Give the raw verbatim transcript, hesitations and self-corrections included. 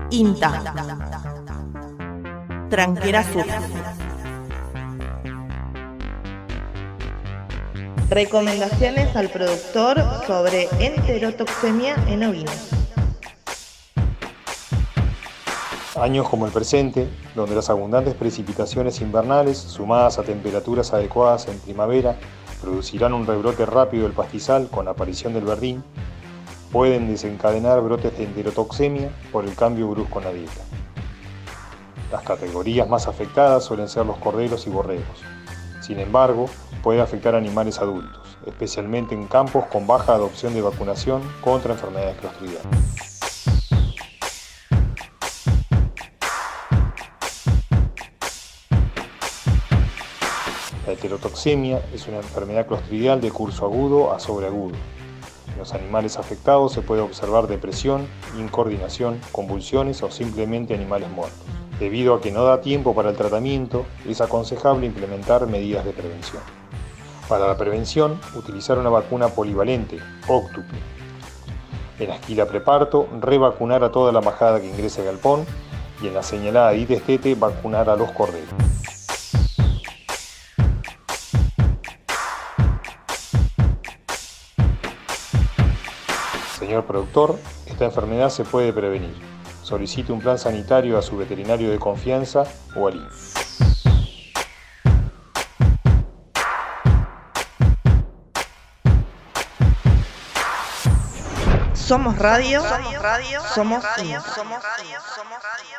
INTA. Tranquera Sur. Recomendaciones al productor sobre enterotoxemia en ovinos. Años como el presente, donde las abundantes precipitaciones invernales, sumadas a temperaturas adecuadas en primavera, producirán un rebrote rápido del pastizal con la aparición del verdín, pueden desencadenar brotes de enterotoxemia por el cambio brusco en la dieta. Las categorías más afectadas suelen ser los corderos y borregos. Sin embargo, puede afectar a animales adultos, especialmente en campos con baja adopción de vacunación contra enfermedades clostridiales. La enterotoxemia es una enfermedad clostridial de curso agudo a sobreagudo. En los animales afectados se puede observar depresión, incoordinación, convulsiones o simplemente animales muertos. Debido a que no da tiempo para el tratamiento, es aconsejable implementar medidas de prevención. Para la prevención, utilizar una vacuna polivalente, óctuple. En la esquila preparto, revacunar a toda la majada que ingrese al galpón y en la señalada ditestete, vacunar a los corderos. Señor productor, esta enfermedad se puede prevenir. Solicite un plan sanitario a su veterinario de confianza o al I N F E. Somos radio, somos radio, somos I N F E.